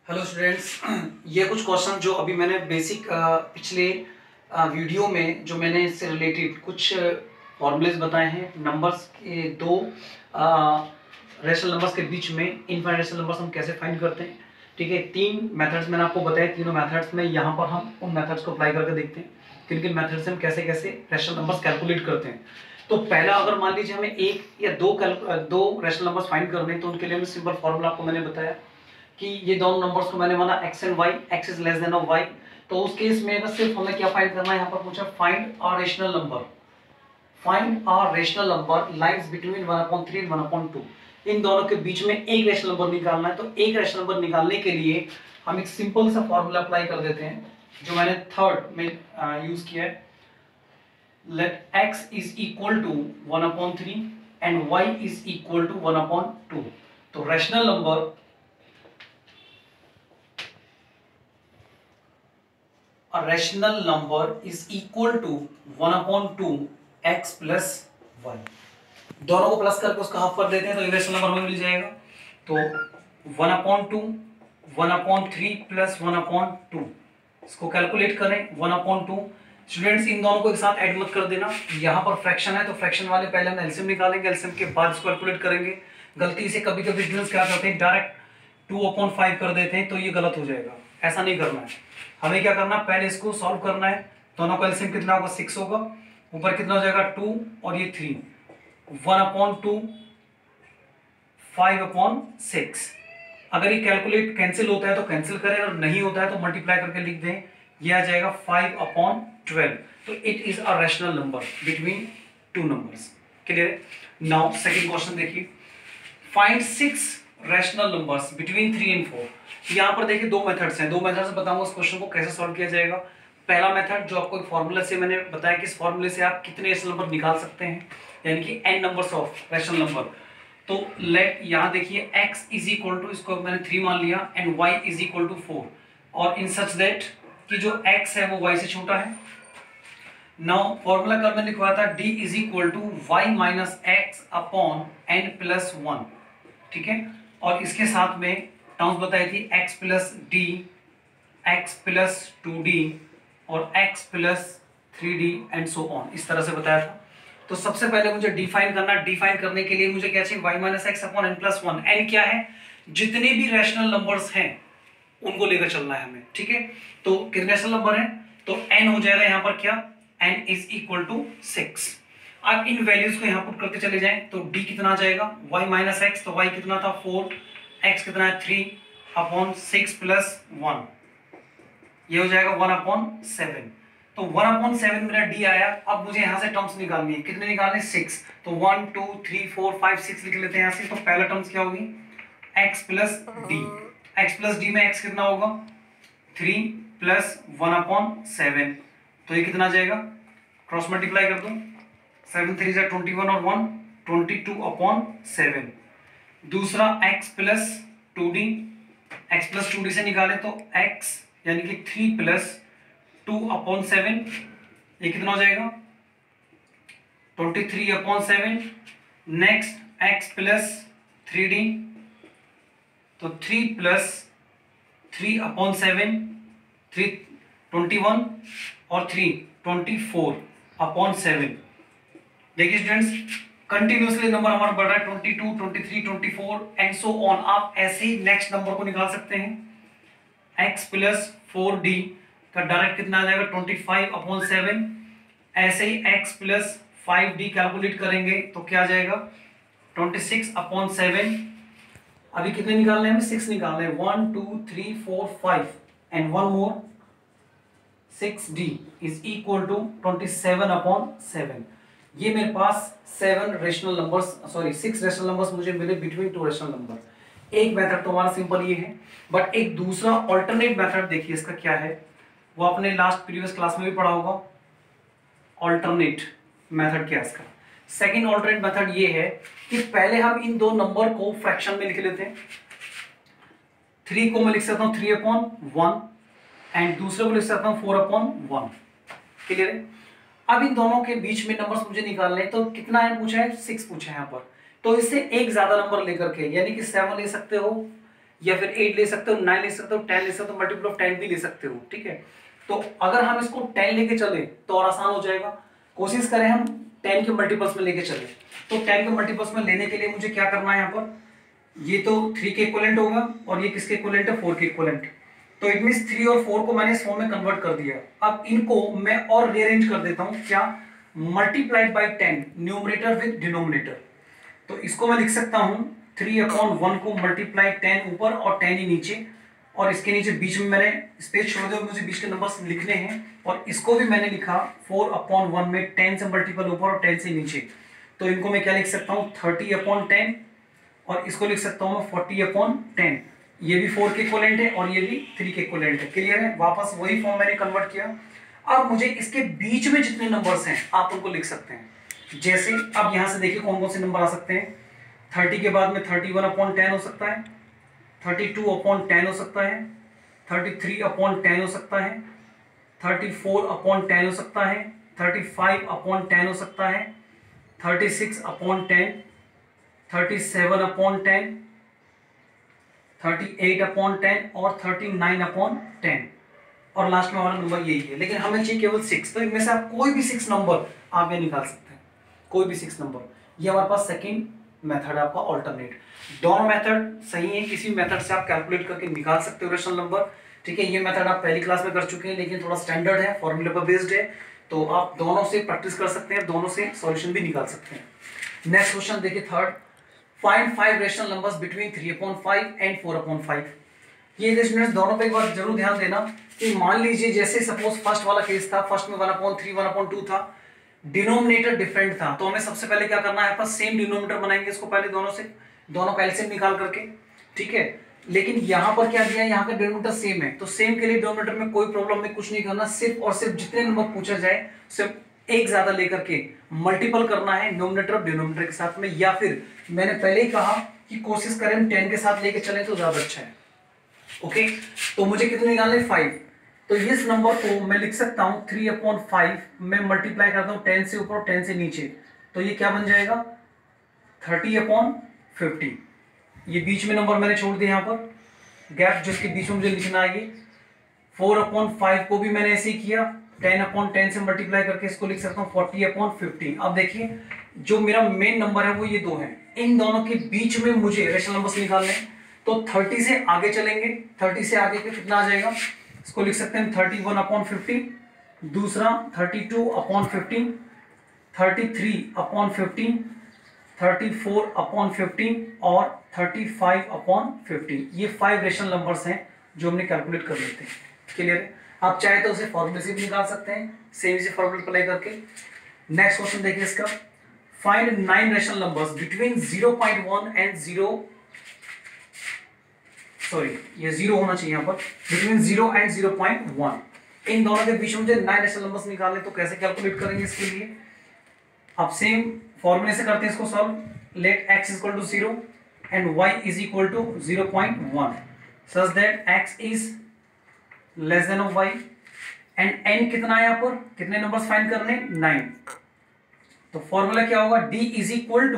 Hello students, ये कुछ question जो अभी मैंने बेसिक पिछले वीडियो में जो मैंने इससे रिलेटेड कुछ फॉर्मूलेस बताए हैं। नंबर्स के दो रेशनल नंबर्स के बीच में इनफाइनाइट रेशनल नंबर्स हम कैसे फाइंड करते हैं। ठीक है, तीन मेथड्स मैंने आपको बताए। तीनों मेथड्स में यहाँ पर हम उन मेथड्स को अप्लाई करके देखते हैं किन किन मेथड से हम कैसे कैसे रेशनल नंबर्स कैलकुलेट करते हैं। तो पहला, अगर मान लीजिए हमें एक या दो रेशनल नंबर्स फाइंड करने हैं तो उनके लिए हमें सिंपल फॉर्मूला आपको मैंने बताया कि ये दोनों नंबर्स को मैंने माना x and y, x is less than of y। तो उस केस में बस सिर्फ हमें क्या फाइंड करना है, यहाँ पर पूछा find a rational number, find a rational number lies between 1/3 and 1/2। इन दोनों के बीच में एक रेशनल नंबर निकालना है। तो एक रेशनल नंबर निकालने के लिए हम एक सिंपल सा फॉर्मूला अप्लाई कर देते हैं जो मैंने थर्ड में यूज किया है। Let x is equal to 1/3 and y is equal to 1/2। तो rational number a rational number is equal to 1/2 x plus y। दोनों को प्लस करके उसका हाफ कर देते हैं तो इरेशनल नंबर हमें मिल जाएगा। तो 1/2 1/3 प्लस 1/2, इसको कैलकुलेट करें 1/2। स्टूडेंट्स, इन दोनों को एक साथ ऐड मत कर देना। यहाँ पर फ्रैक्शन है तो फ्रैक्शन वाले पहले हम एलसीएम निकालेंगे, एलसीएम के बाद इसको कैलकुलेट करेंगे। गलती से कभी कभी स्टूडेंट्स क्या करते हैं, डायरेक्ट 2/5 कर देते हैं, तो ये गलत हो जाएगा। ऐसा नहीं करना है, हमें क्या करना, पहले इसको सॉल्व करना है। दोनों का एलसीएम कितना होगा, 6 होगा। ऊपर कितना हो जाएगा, 2 और ये 3। 1/2 5/6। अगर ये कैलकुलेट कैंसिल होता है तो कैंसिल करें, और नहीं होता है तो मल्टीप्लाई करके लिख दें, ये आ जाएगा 5/12। तो it is a rational number between two numbers. Clear? Now second question देखिए, find 6 rational numbers between 3 and 4। यहाँ पर देखिए दो मेथड्स हैं, दो मेथड से बताऊंगा इस क्वेश्चन को कैसे सॉल्व किया जाएगा। पहला मेथड जो आपको एक फॉर्मूला से मैंने बताया कि इस फॉर्मूले से आप कितने रैशनल नंबर निकाल सकते हैं, यानी कि n numbers of rational number. तो लेट यहाँ देखिए x इज इक्वल टू, इसको मैंने 3 मान लिया, and y is equal to 4, और इन सच दैट कि जो x है वो y से छोटा है। नाउ फॉर्मूला कल मैंने लिखवाया था d is equal to y minus x upon n plus 1। ठीक है, और इसके साथ में टर्म्स बताई थी x plus d, x plus 2d और x plus 3d and so on, इस तरह से बताया था। तो सबसे पहले मुझे डिफाइन करना, डिफाइन करने के लिए मुझे क्या चाहिए, y minus x upon n plus 1। n क्या है, जितने भी रैशनल नंबर्स हैं उनको लेकर चलना है हमें। ठीक है, तो कितने रैशनल नंबर हैं, तो n हो जाएगा यहाँ पर क्या, n इज इक्वल टू 6। आप इन वैल्यूज को यहाँ पुट करते चले जाएं तो d कितना आ जाएगा, y माइनस एक्स, तो y कितना था 4, x कितना है 3/6 प्लस 1, ये हो जाएगा 1/7। तो 1/7 मेरा d आया। अब मुझे यहाँ से टर्म्स निकालनी है, कितने निकालने, 6। तो 1 2 3 4 5 6 लिख लेते हैं यहाँ से। तो पहला टर्म्स क्या होगी, x plus d, x plus d में x कितना होगा 3 प्लस 1/7, तो ये कितना आ जाएगा, क्रॉस मल्टीप्लाई कर दो, 7 3 जा 21 और 1 22/7। दूसरा x plus 2d, x plus 2d से निकाले तो x यानी कि 3 प्लस 2/7, ये कितना हो जाएगा 23/7। नेक्स्ट x प्लस 3d, तो 3 प्लस 3/7, 3 21 और 3 24/7। देखिए स्टूडेंट्स, कंटिन्यूअसली नंबर हमारा बढ़ रहा है, 22 23 24 एंड सो ऑन। आप ऐसे ही नेक्स्ट नंबर को निकाल सकते हैं। x प्लस 4d का डायरेक्ट कितना आ जाएगा 25/7। ऐसे ही x प्लस 5d कैलकुलेट करेंगे तो क्या आ जाएगा 26/7। अभी कितने निकालने हैं हमें, 6 निकालने हैं, 1 2 3 4 5 and one more 6d is equal to 27/7। ये मेरे पास 7 rational numbers, sorry 6 rational numbers मुझे मिले बिटवीन 2 रेशनल नंबर। एक मेथड तो हमारा सिंपल ये है, बट एक दूसरा ऑल्टरनेट मेथड देखिए इसका क्या है, वो आपने लास्ट प्रीवियस क्लास में भी पढ़ा होगा। ऑल्टरनेट मेथड क्या है इसका, सेकंड ऑल्टरनेट मेथड ये है कि पहले हम इन दो नंबर को फ्रैक्शन में लिख लेते हैं। 3 को मैं लिख सकता हूं 3/1 एंड दूसरे को लिख सकता हूं 4/1। क्लियर है? अब इन दोनों के बीच में नंबर्स मुझे निकालने हैं, तो कितना है पूछा है, 6 पूछा है यहाँ पर। तो इससे एक ज्यादा नंबर लेकर के, यानी कि 7 ले सकते हो, या फिर 8 ले सकते हो, 9 ले सकते हो, 10 ले सकते हो, मल्टीपल ऑफ 10 भी ले सकते हो, ठीक है। तो अगर हम इसको 10 लेके चले तो और आसान हो जाएगा। कोशिश करें हम 10 के मल्टीपल्स में लेके चले, तो 10 के मल्टीपल्स में लेने के लिए मुझे क्या करना है, यहाँ पर ये तो 3 के इक्विवेलेंट होगा और ये किसके इक्विवेलेंट है, 4 के इक्विवेलेंट। तो इट मींस 3 और 4 को मैंने इस फॉर्म में कन्वर्ट कर दिया। अब इनको मैं और रीअरेंज कर देता हूं, क्या, multiplied by 10 numerator with denominator. तो इसको मैं लिख सकता हूं 3/1 को मल्टीप्लाई 10 ऊपर और 10 ही नीचे, और इसके नीचे बीच में मैंने स्पेस छोड़ दिया, मुझे बीच के नंबर्स लिखने हैं। और इसको भी मैंने लिखा 4/1 में 10 से मल्टीपल ऊपर और 10 से नीचे। तो इनको मैं क्या लिख सकता हूँ, 30/10, और इसको लिख सकता हूँ मैं 40/10। ये भी 4 के इक्विवेलेंट है और ये भी 3 के इक्विवेलेंट है। क्लियर है, वापस वही फॉर्म मैंने कन्वर्ट किया। अब मुझे इसके बीच में जितने नंबर्स हैं आप उनको लिख सकते हैं। जैसे अब यहां से देखिए कौन कौन से नंबर आ सकते हैं। 30 के बाद में 31/10 हो सकता है, 32/10 हो सकता है, 33/10 हो सकता है, 34/10 हो सकता है, 35/10 हो सकता है, 36/10, 37/10, 38/10 और 39/10, और लास्ट में हमारा नंबर यही है। लेकिन हमें चाहिए केवल 6, तो इनमें से आप कोई भी 6 नंबर आप ये निकाल सकते हैं, कोई भी 6 नंबर। ये हमारे पास सेकंड मेथड है आपका ऑल्टरनेट। दोनों मेथड सही है, किसी मेथड से आप कैलकुलेट करके निकाल सकते हो रेशनल नंबर, ठीक है। ये मेथड आप पहली क्लास में कर चुके हैं, लेकिन थोड़ा स्टैंडर्ड है, फॉर्मूले पर बेस्ड है, तो आप दोनों से प्रैक्टिस कर सकते हैं, दोनों से सॉल्यूशन भी निकाल सकते हैं। नेक्स्ट क्वेश्चन देखिए, third, find 5 rational numbers between 3/5 and 4/5। ये स्टूडेंट्स दोनों पे एक बार जरूर ध्यान देना कि मान लीजिए जैसे सपोज फर्स्ट वाला केस था, फर्स्ट में 1/3 1/2 था, डिनोमिनेटर डिफरेंट था, तो हमें सबसे पहले क्या करना है, पर सेम डिनोमिनेटर बनाएंगे इसको पहले, दोनों से, दोनों का एलसीएम निकाल करके, ठीक है। लेकिन यहां पर क्या दिया है, यहाँ का डिनोमिनेटर सेम है, तो सेम के लिए डिनोमिनेटर में कोई प्रॉब्लम में कुछ नहीं करना, सिर्फ और सिर्फ जितने नंबर पूछा जाए सिर्फ एक ज्यादा लेकर के मल्टीपल करना है डिनोमिनेटर और डिनोमिनेटर के साथ में, या फिर मैंने पहले ही कहा कि कोशिश करें 10 के साथ लेके चलें तो ज्यादा अच्छा है। ओके, तो मुझे कितने निकालने, 5। तो इस नंबर को मैं लिख सकता हूं 3/5 में मल्टीप्लाई करता हूं 10 से ऊपर और 10 से नीचे, तो ये क्या बन जाएगा, 30/50। ये बीच में नंबर मैंने छोड़ दिया, यहाँ पर गैप जिसके बीच में मुझे लिखना है। ये 4/5 को भी मैंने ऐसे ही किया, 10/10 से मल्टीप्लाई करके इसको लिख सकता हूँ 40/50। अब देखिए जो मेरा मेन नंबर है वो ये दो है, इन दोनों के बीच में मुझे रेशनल नंबर्स निकालने हैं। तो 30 से आगे चलेंगे, 30 से आगे के कितना आ जाएगा, इसको लिख सकते हैं 31/50, दूसरा 32/50, 33/50, 34/50 और 35/50। ये 5 रेशनल नंबर्स हैं जो हमने कैलकुलेट कर लेते हैं। क्लियर है, आप चाहे तो उसे फॉर्मूले से भी निकाल सकते हैं, सेम से फॉर्मूले अप्लाई करके। नेक्स्ट क्वेश्चन देखिए इसका, find 9 rational numbers between 0.1 and 0, sorry ये 0 होना चाहिए यहाँ पर, बिटवीन 0 एंड 0.1। इन दोनों के बीच में मुझे 9 रेशनल नंबर्स निकालने, तो कैसे कैलकुलेट करेंगे इसके लिए, आप सेम फॉर्मूले से करते हैं इसको solve. Let x equal to 0 and y is equal to 0.1 such that x is less than of y and n कितना है, यहाँ पर कितने नंबर्स फाइंड करने, 9। तो फॉर्मूला क्या होगा, d is equal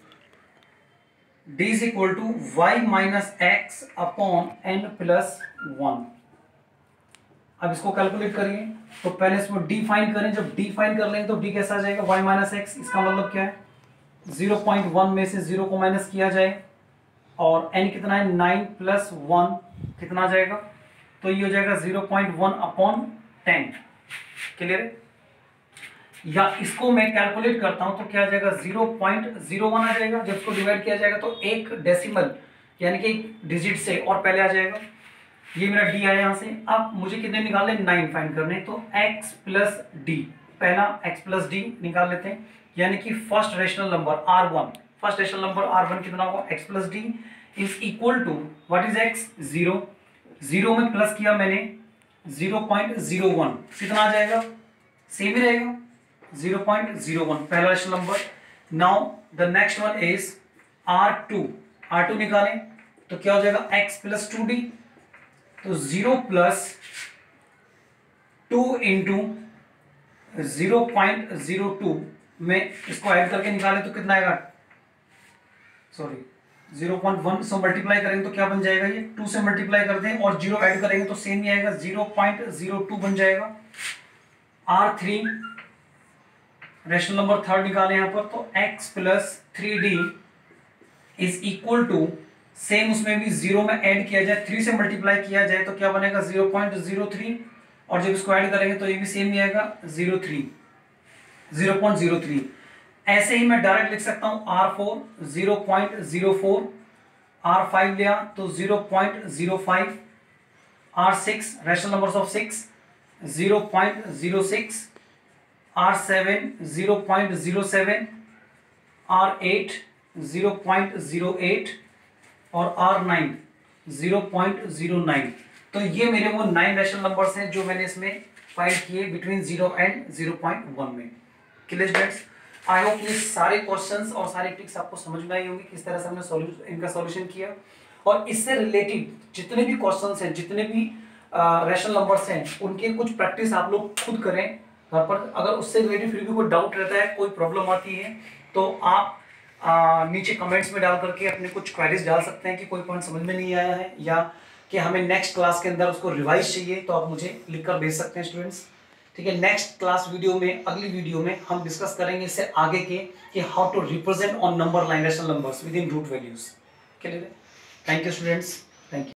to y minus x upon n plus 1। अब इसको कैलकुलेट करिए, तो पहले इसको d फाइंड करें, जब d फाइंड कर लेंगे तो d कैसा आ जाएगा, y माइनस एक्स। इसका मतलब क्या है, 0.1 में से 0 को माइनस किया जाए, और n कितना है, 9 प्लस 1 कितना आ जाएगा, तो ये हो जाएगा 0.1/10। क्लियर है, या इसको मैं कैलकुलेट करता हूं तो क्या आ जाएगा, 0.01 आ जाएगा। जब इसको डिवाइड किया जाएगा तो एक डेसिमल यानी कि एक डिजिट से और पहले आ जाएगा। ये मेरा d आया यहां से। अब मुझे कितने निकालने, 9 फाइंड करने, तो x प्लस डी, पहला x प्लस डी निकाल लेते हैं, यानी कि first rational number R1, first rational number R1 कितना होगा, x plus d is equal to what is x, 0। 0 में प्लस किया मैंने 0.01, कितना आ जाएगा, सेम ही रहेगा 0.01, पहला rational number. Now the next one is R2 निकालें, तो क्या हो जाएगा, x प्लस 2d, तो 0 प्लस 2 इंटू 0.02 में इसको ऐड करके निकालें तो कितना आएगा, सॉरी 0.1 से मल्टीप्लाई करेंगे तो क्या बन जाएगा, ये 2 से मल्टीप्लाई कर दें और 0 ऐड करेंगे तो सेम ही आएगा, 0.02 बन जाएगा। R3 रेशनल नंबर थर्ड निकाले यहाँ पर, तो x plus 3d is equal to, same उसमें भी 0 में ऐड किया जाए, 3 से मल्टीप्लाई किया जाए तो क्या बनेगा 0.03, और जब इसको ऐड करेंगे तो ये भी सेम ही आएगा 0.03। ऐसे ही मैं डायरेक्ट लिख सकता हूं R4 0.04, R5 लिया तो 0.05, R6 rational numbers of 6 0.06, R7 0.07, R8 0.08 और R9 0.09। तो ये मेरे वो 9 रैशनल नंबर्स हैं जो मैंने इसमें फाइंड किए बिटवीन 0 एंड 0.1 में। क्लियर स्टूडेंट्स, आई होप ये सारे क्वेश्चंस और सारे ट्रिक्स आपको समझ में आई होंगी, किस तरह से हमने इनका सॉल्यूशन किया। और इससे रिलेटेड जितने भी क्वेश्चंस हैं, जितने भी रैशनल नंबर्स हैं, उनके कुछ प्रैक्टिस आप लोग खुद करें घर पर। अगर उससे रिलेटेड फिर भी कोई डाउट रहता है, कोई प्रॉब्लम आती है, तो आप नीचे कमेंट्स में डाल करके अपने कुछ क्वेरीज डाल सकते हैं कि कोई पॉइंट समझ में नहीं आया है, या कि हमें नेक्स्ट क्लास के अंदर उसको रिवाइज चाहिए, तो आप मुझे लिखकर भेज सकते हैं स्टूडेंट्स। ठीक है, नेक्स्ट क्लास वीडियो में, अगली वीडियो में हम डिस्कस करेंगे इससे आगे के कि how to represent on number line rational numbers within root values. Clear है? Thank you students, thank you.